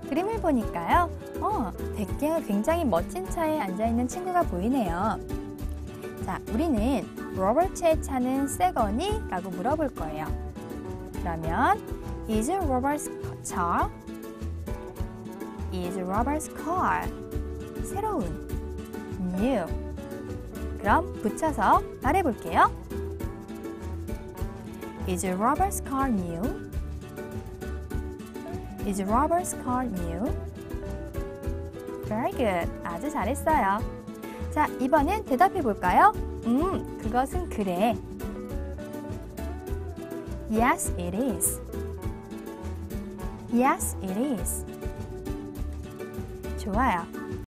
그림을 보니까요. 되게 굉장히 멋진 차에 앉아있는 친구가 보이네요. 자, 우리는 로버트의 차는 새 거니? 라고 물어볼 거예요. 그러면 Is Robert's car? Is Robert's car? 새로운, new. 그럼 붙여서 말해볼게요. Is Robert's car new? Is Robert's car new? Very good. 아주 잘했어요. 자, 이번엔 대답해 볼까요? 그것은 그래. Yes, it is. Yes, it is. 좋아요.